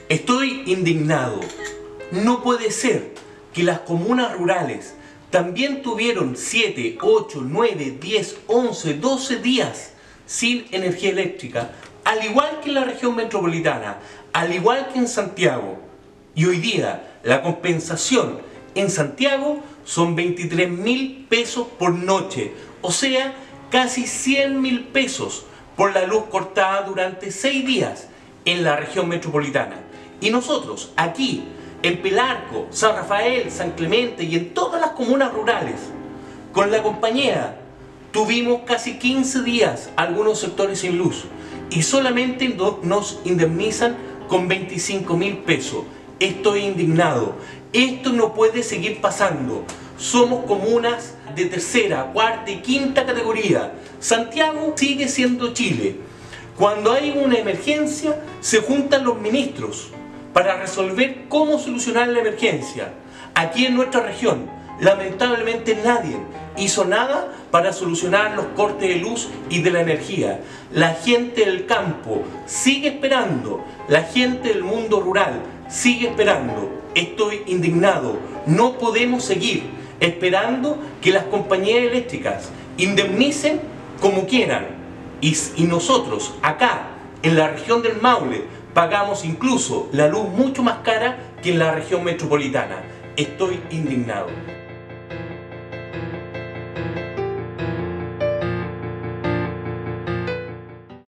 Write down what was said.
Estoy indignado. No puede ser que las comunas rurales también tuvieron 7, 8, 9, 10, 11, 12 días sin energía eléctrica, al igual que en la región metropolitana, al igual que en Santiago. Y hoy día la compensación en Santiago son 23.000 pesos por noche, o sea, casi 100.000 pesos por la luz cortada durante 6 días en la región metropolitana. Y nosotros, aquí, en Pelarco, San Rafael, San Clemente y en todas las comunas rurales, con la compañía, tuvimos casi 15 días algunos sectores sin luz y solamente nos indemnizan con 25.000 pesos. Estoy indignado. Esto no puede seguir pasando. Somos comunas de tercera, cuarta y quinta categoría. Santiago sigue siendo Chile. Cuando hay una emergencia, se juntan los ministros para resolver cómo solucionar la emergencia. Aquí en nuestra región, lamentablemente nadie hizo nada para solucionar los cortes de luz y de la energía. La gente del campo sigue esperando, la gente del mundo rural sigue esperando. Estoy indignado. No podemos seguir esperando que las compañías eléctricas indemnicen como quieran. Y nosotros, acá, en la región del Maule, pagamos incluso la luz mucho más cara que en la región metropolitana. Estoy indignado.